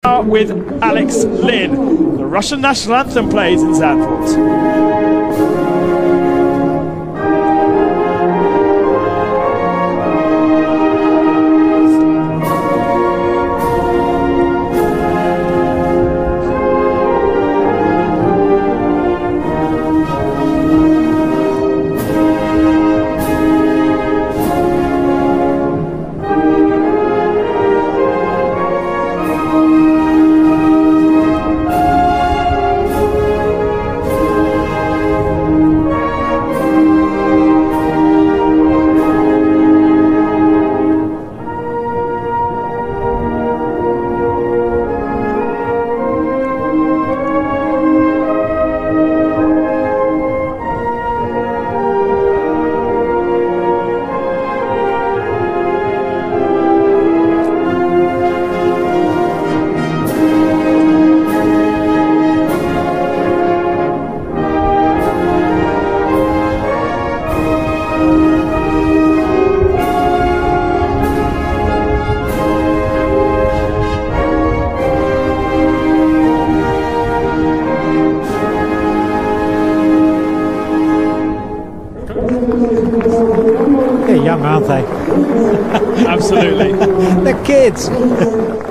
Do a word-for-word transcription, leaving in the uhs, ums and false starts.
with Alex Lynn. The Russian national anthem plays in Zandvoort. They're young, aren't they? Absolutely. They're kids.